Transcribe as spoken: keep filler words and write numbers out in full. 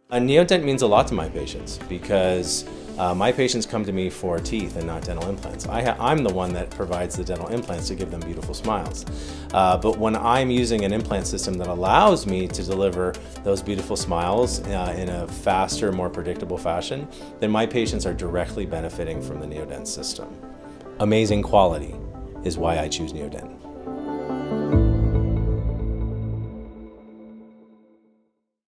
A Neodent means a lot to my patients because uh, my patients come to me for teeth and not dental implants. I I'm the one that provides the dental implants to give them beautiful smiles. Uh, but when I'm using an implant system that allows me to deliver those beautiful smiles uh, in a faster, more predictable fashion, then my patients are directly benefiting from the Neodent system. Amazing quality is why I choose Neodent.